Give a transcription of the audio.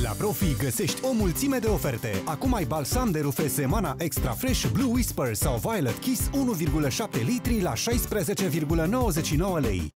La Profi găsești o mulțime de oferte. Acum ai balsam de rufe Semana Extra Fresh, Blue Whisper sau Violet Kiss 1,7 litri la 16,99 lei.